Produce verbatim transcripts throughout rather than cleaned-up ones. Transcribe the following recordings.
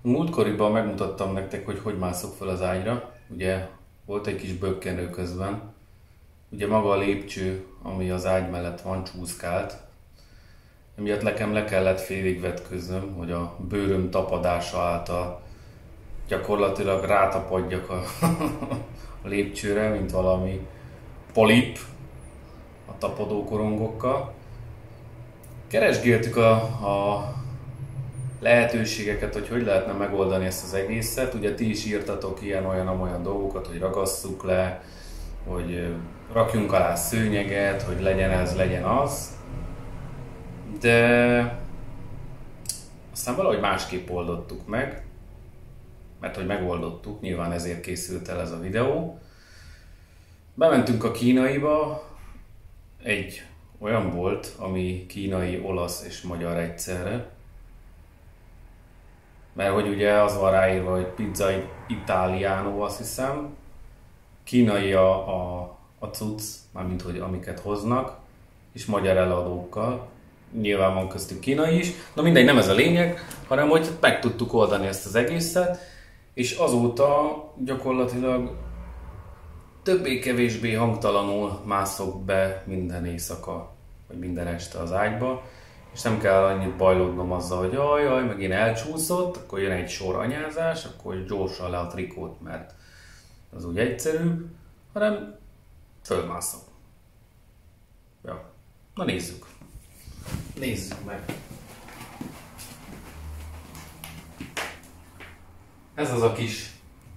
Múltkoriban megmutattam nektek, hogy hogy mászok fel az ágyra. Ugye volt egy kis bökkenő közben. Ugye maga a lépcső, ami az ágy mellett van, csúszkált. Emiatt nekem le kellett félig vetkőznöm, hogy a bőröm tapadása által gyakorlatilag rátapadjak a, a lépcsőre, mint valami polip a tapadó korongokkal. Keresgéltük a, a lehetőségeket, hogy hogy lehetne megoldani ezt az egészet. Ugye ti is írtatok ilyen-olyan-olyan dolgokat, hogy ragasszuk le, hogy rakjunk alá szőnyeget, hogy legyen ez, legyen az. De aztán valahogy másképp oldottuk meg, mert hogy megoldottuk, nyilván ezért készült el ez a videó. Bementünk a kínaiba, egy olyan bolt, ami kínai, olasz és magyar egyszerre. Mert hogy ugye az van ráírva, hogy pizza italiano, azt hiszem. Kínai a, a, a cucc, mármint hogy amiket hoznak, és magyar eladókkal. Nyilván van köztük kínai is. Na mindegy, nem ez a lényeg, hanem hogy meg tudtuk oldani ezt az egészet, és azóta gyakorlatilag többé-kevésbé hangtalanul mászok be minden éjszaka, vagy minden este az ágyba, és nem kell annyit bajlódnom azzal, hogy jaj, jaj, meg én elcsúszott, akkor jön egy sor anyázás, akkor gyorsan le a trikót, mert az úgy egyszerűbb, hanem fölmászom. Ja. Na nézzük. Nézzük meg. Ez az a kis,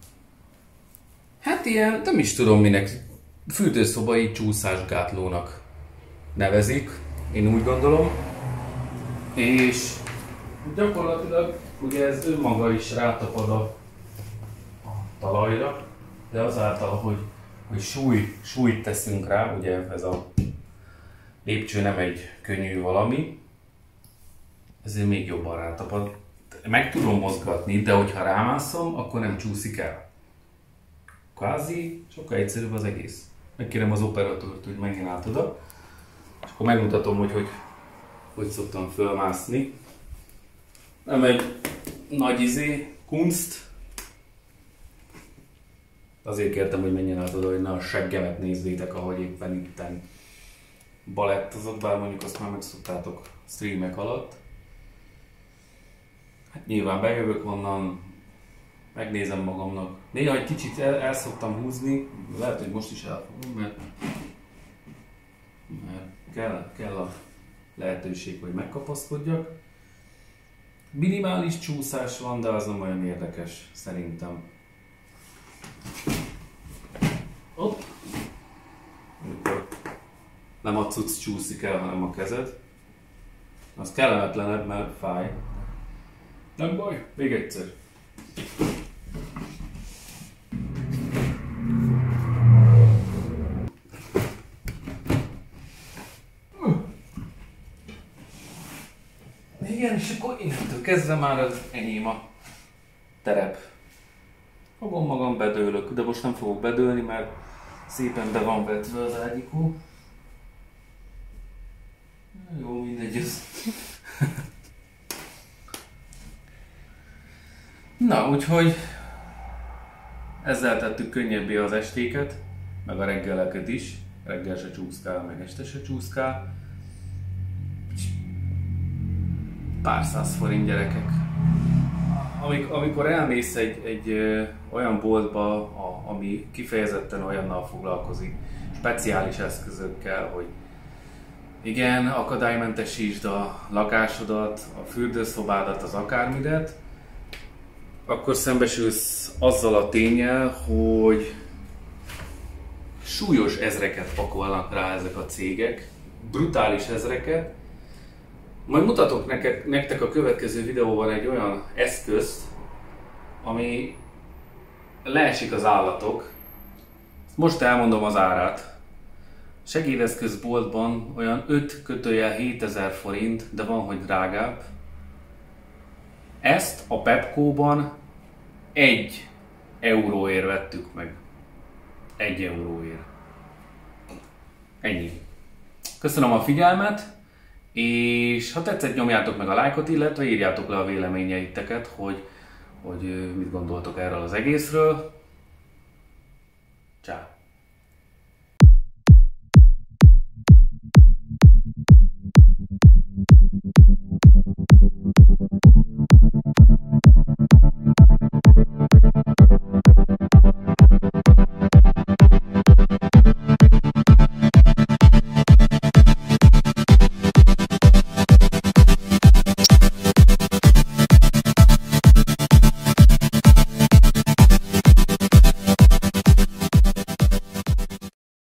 hát ilyen, nem is tudom minek, fürdőszobai csúszásgátlónak nevezik, én úgy gondolom. És gyakorlatilag ugye ez önmaga is rátapad a, a talajra, de azáltal, hogy, hogy súly, súlyt teszünk rá, ugye ez a lépcső nem egy könnyű valami, ezért még jobban rátapad. Meg tudom mozgatni, de hogyha rámászom, akkor nem csúszik el. Kvázi sokkal egyszerűbb az egész. Megkérem az operatőrt, hogy menjen át oda, és akkor megmutatom, hogy hogy, hogy szoktam fölmászni. Nem egy nagy izé, kunst. Azért kértem, hogy menjen át oda, hogy ne a seggemet nézzétek, ahogy éppen itten balettozok, bár mondjuk azt már megszoktátok streamek alatt. Hát nyilván bejövök onnan, megnézem magamnak. Néha egy kicsit el, el szoktam húzni, lehet, hogy most is elfogom, mert, mert kell, kell a lehetőség, hogy megkapaszkodjak. Minimális csúszás van, de az nem olyan érdekes, szerintem. Hopp. Nem a cucc csúszik el, hanem a kezed. Az kellemetlenebb, mert fáj. Nem baj, még egyszer. Igen, és akkor innentől kezdve már az enyém a terep. Fogom magam, bedőlök, de most nem fogok bedőlni, mert szépen be van vetve az ágyikó. Jó, mindegy ez. Na, úgyhogy ezzel tettük könnyebbé az estéket, meg a reggeleket is. Reggel se csúszkál, meg este se csúszkál. Pár száz forint, gyerekek. Amik, amikor elmész egy, egy ö, olyan boltba, a, ami kifejezetten olyannal foglalkozik, speciális eszközökkel, hogy igen, akadálymentesítsd a lakásodat, a fürdőszobádat, az akármidet, akkor szembesülsz azzal a ténnyel, hogy súlyos ezreket pakolnak rá ezek a cégek, brutális ezreket. Majd mutatok nektek, nektek a következő videóban egy olyan eszközt, ami leesik az állatok. Most elmondom az árát. Segédeszközboltban olyan öt kötőjel hétezer forint, de van, hogy drágább. Ezt a Pepco-ban egy euróért vettük meg. Egy euróért. Ennyi. Köszönöm a figyelmet, és ha tetszett, nyomjátok meg a lájkot, illetve írjátok le a véleményeiteket, hogy hogy mit gondoltok erről az egészről. Ciao.